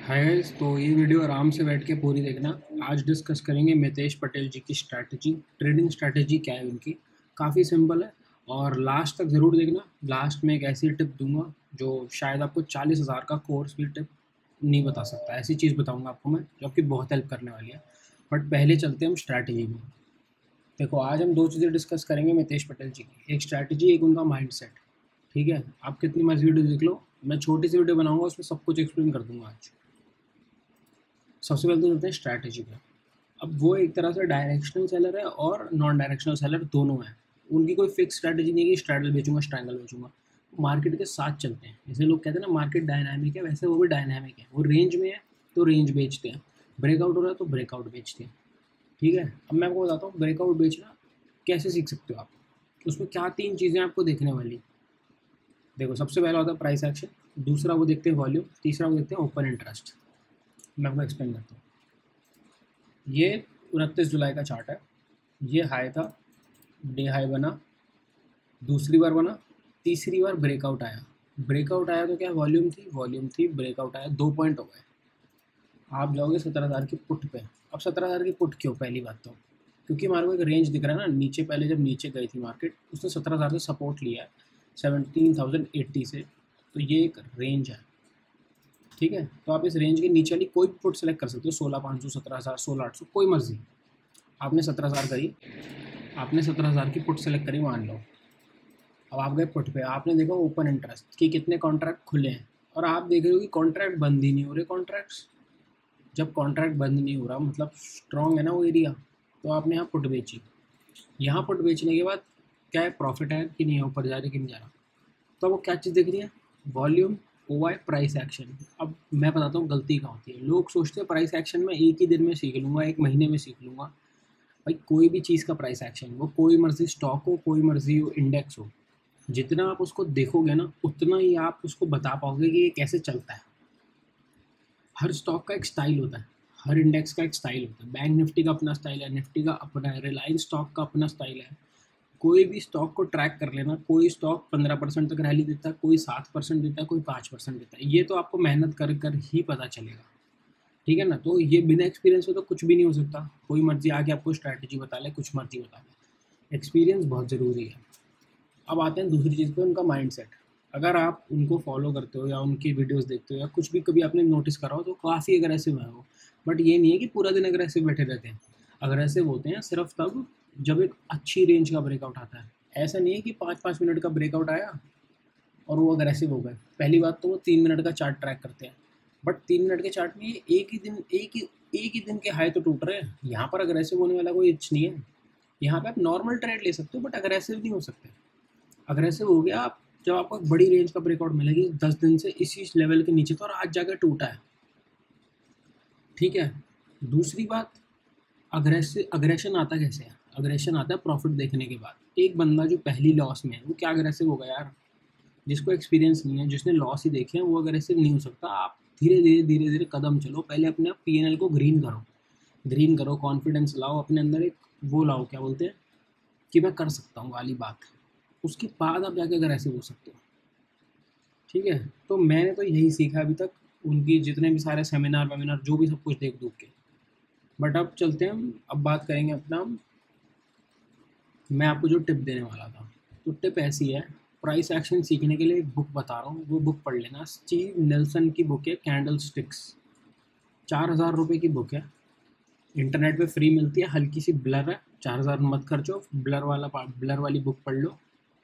Hi guys, तो ये video आराम से बैठ के पूरी देखना। आज डिस्कस करेंगे मितेश पटेल जी की स्ट्रैटेजी, ट्रेडिंग स्ट्रैटेजी क्या है उनकी। काफ़ी सिंपल है और लास्ट तक ज़रूर देखना। लास्ट में एक ऐसी टिप दूंगा जो शायद आपको 40,000 का कोर्स भी टिप नहीं बता सकता। ऐसी चीज़ बताऊंगा आपको मैं जो आपकी बहुत हेल्प करने वाली है। बट पहले चलते हैं हम स्ट्रैटेजी में। देखो, आज हम दो चीज़ें डिस्कस करेंगे मितेश पटेल जी की, एक स्ट्रैटेजी, एक उनका माइंड। ठीक है, आप कितनी मर्जी वीडियो देख लो, मैं छोटी सी वीडियो बनाऊंगा, उसमें सब कुछ एक्सप्लेन कर दूंगा आज। सबसे पहले तो चलते हैं स्ट्रैटेजी पे। अब वो एक तरह से डायरेक्शनल सेलर है और नॉन डायरेक्शनल सेलर दोनों है। उनकी कोई फिक्स स्ट्रैटेजी नहीं है कि स्ट्रैडल बेचूंगा स्ट्रैंगल बेचूंगा। मार्केट के साथ चलते हैं। जैसे लोग कहते हैं ना मार्केट डायनामिक है, वैसे वो भी डायनामिक है। वो रेंज में है तो रेंज बेचते हैं, ब्रेकआउट हो रहा है तो ब्रेकआउट बेचते हैं। ठीक है, अब मैं आपको बताता हूँ ब्रेकआउट बेचना कैसे सीख सकते हो आप। उसमें क्या तीन चीज़ें आपको देखने वाली। देखो, सबसे पहला होता है प्राइस एक्शन, दूसरा वो देखते हैं वॉल्यूम, तीसरा वो देखते हैं ओपन इंटरेस्ट। मैं आपको एक्सप्लेन करता हूँ। ये 29 जुलाई का चार्ट है। ये हाई था, डे हाई बना, दूसरी बार बना, तीसरी बार ब्रेकआउट आया। ब्रेकआउट आया तो क्या वॉल्यूम थी, वॉल्यूम थी, ब्रेकआउट आया, 2 पॉइंट हो गए। आप जाओगे 17,000 की पुट पे। अब 17,000 की पुट क्यों? पहली बात तो क्योंकि हमारे को एक रेंज दिख रहा है ना नीचे। पहले जब नीचे गई थी मार्केट, उसने 17,000 से सपोर्ट लिया है 17,080 से। तो ये एक रेंज है। ठीक है, तो आप इस रेंज के नीचे वाली कोई भी पुट सेलेक्ट कर सकते हो, 16,500, 17,000, 16,800, कोई मर्जी। आपने 17,000 करी, आपने 17,000 की पुट सेलेक्ट करी मान लो। अब आप गए पुट पे, आपने देखा ओपन इंटरेस्ट कि कितने कॉन्ट्रैक्ट खुले हैं, और आप देख रहे हो कि कॉन्ट्रैक्ट बंद ही नहीं हो रहे। कॉन्ट्रैक्ट्स जब कॉन्ट्रैक्ट बंद नहीं हो रहा मतलब स्ट्रॉन्ग है ना वो एरिया, तो आपने यहाँ पुट बेची। यहाँ पुट बेचने के बाद क्या है, प्रॉफिट है कि नहीं है, ऊपर जा रहा है कि नहीं जा रहा। तो वो क्या चीज़ दिख रही है, वॉल्यूम, ओवाई, प्राइस एक्शन। अब मैं बताता हूँ गलती कहाँ होती है। लोग सोचते हैं प्राइस एक्शन में एक ही दिन में सीख लूँगा, एक महीने में सीख लूँगा। भाई कोई भी चीज़ का प्राइस एक्शन, वो कोई मर्जी स्टॉक हो, कोई मर्जी हो इंडेक्स हो, जितना आप उसको देखोगे ना उतना ही आप उसको बता पाओगे कि ये कैसे चलता है। हर स्टॉक का एक स्टाइल होता है, हर इंडेक्स का एक स्टाइल होता है। बैंक निफ्टी का अपना स्टाइल है, निफ्टी का अपना है, रिलायंस स्टॉक का अपना स्टाइल है। कोई भी स्टॉक को ट्रैक कर लेना, कोई स्टॉक 15% तक रैली देता है, कोई 7% देता है, कोई 5% देता है। ये तो आपको मेहनत कर कर ही पता चलेगा। ठीक है ना, तो ये बिना एक्सपीरियंस हो तो कुछ भी नहीं हो सकता। कोई मर्जी आके आपको स्ट्रैटेजी बता ले, कुछ मर्जी बता ले, एक्सपीरियंस बहुत ज़रूरी है। अब आते हैं दूसरी चीज़ पे, उनका माइंडसेट। अगर आप उनको फॉलो करते हो या उनकी वीडियोस देखते हो या कुछ भी कभी आपने नोटिस करा हो, तो काफ़ी अग्रेसिव है वो। बट ये नहीं है कि पूरा दिन अग्रेसिव बैठे रहते हैं। अग्रेसिव होते हैं सिर्फ तब जब एक अच्छी रेंज का ब्रेकआउट आता है। ऐसा नहीं है कि 5-5 मिनट का ब्रेकआउट आया और वो अग्रेसिव हो गए। पहली बात तो वो 3 मिनट का चार्ट ट्रैक करते हैं, बट 3 मिनट के चार्ट में ये एक ही दिन के हाई तो टूट रहे हैं। यहाँ पर अग्रेसिव होने वाला कोई इच नहीं है। यहाँ पे आप नॉर्मल ट्रेड ले सकते हो बट अग्रेसिव नहीं हो सकते। अग्रेसिव हो गया आप जब आपको एक बड़ी रेंज का ब्रेकआउट मिलेगी 10 दिन से इसी लेवल के नीचे, तो और आज जाकर टूटा है। ठीक है, दूसरी बात, अग्रेशन आता कैसे है? अग्रेशन आता है प्रॉफिट देखने के बाद। एक बंदा जो पहली लॉस में है वो क्या अग्रेसिव होगा यार? जिसको एक्सपीरियंस नहीं है, जिसने लॉस ही देखे हैं, वो अग्रेसिव नहीं हो सकता। आप धीरे धीरे कदम चलो, पहले अपने पीएनएल को ग्रीन करो। ग्रीन करो, कॉन्फिडेंस लाओ अपने अंदर, एक वो लाओ, क्या बोलते हैं, कि मैं कर सकता हूँ वाली बात। उसके बाद आप जाके अग्रेसिव हो सकते हो। ठीक है, तो मैंने तो यही सीखा अभी तक, उनकी जितने भी सारे सेमिनार वेमिनार जो भी सब कुछ देख दूख के। बट अब चलते हैं हम, अब बात करेंगे अपना। मैं आपको जो टिप देने वाला था, तो टिप ऐसी है। प्राइस एक्शन सीखने के लिए एक बुक बता रहा हूँ, वो बुक पढ़ लेना। स्टीव नेल्सन की बुक है, कैंडल स्टिक्स। 4,000 रुपये की बुक है, इंटरनेट पे फ्री मिलती है, हल्की सी ब्लर है। 4,000 मत खर्चो, ब्लर वाली बुक पढ़ लो।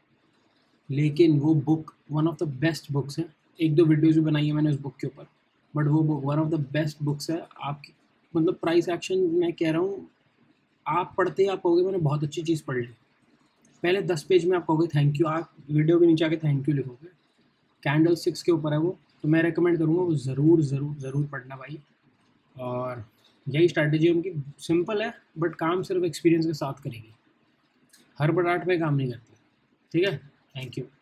लेकिन वो book one of the best books है। एक दो वीडियोज़ भी बनाई है मैंने उस बुक के ऊपर, बट वो book one of the best books है आपकी। मतलब प्राइस एक्शन मैं कह रहा हूँ, आप पढ़ते ही आप कहोगे मैंने बहुत अच्छी चीज़ पढ़ ली। पहले 10 पेज में आप कहोगे थैंक यू, आप वीडियो के नीचे आके थैंक यू लिखोगे। कैंडल स्टिक्स के ऊपर है वो, तो मैं रिकमेंड करूँगा वो ज़रूर ज़रूर ज़रूर पढ़ना भाई। और यही स्ट्रैटेजी उनकी, सिंपल है बट काम सिर्फ एक्सपीरियंस के साथ करेगी, हर बड़ाट में काम नहीं करती। ठीक है, थैंक यू।